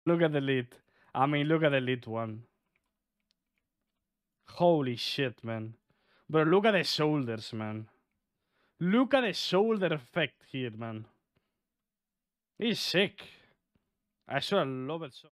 Look at the lead. I mean, look at the lead one. Holy shit, man. But look at the shoulders, man. Look at the shoulder effect here, man. He's sick. I sure love it so.